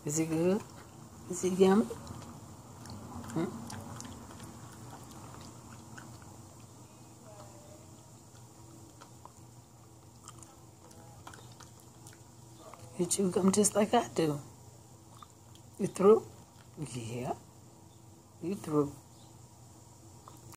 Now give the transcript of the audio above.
Is it good? Is it yummy? Hmm? You chew gum just like I do. You through? Yeah. You through.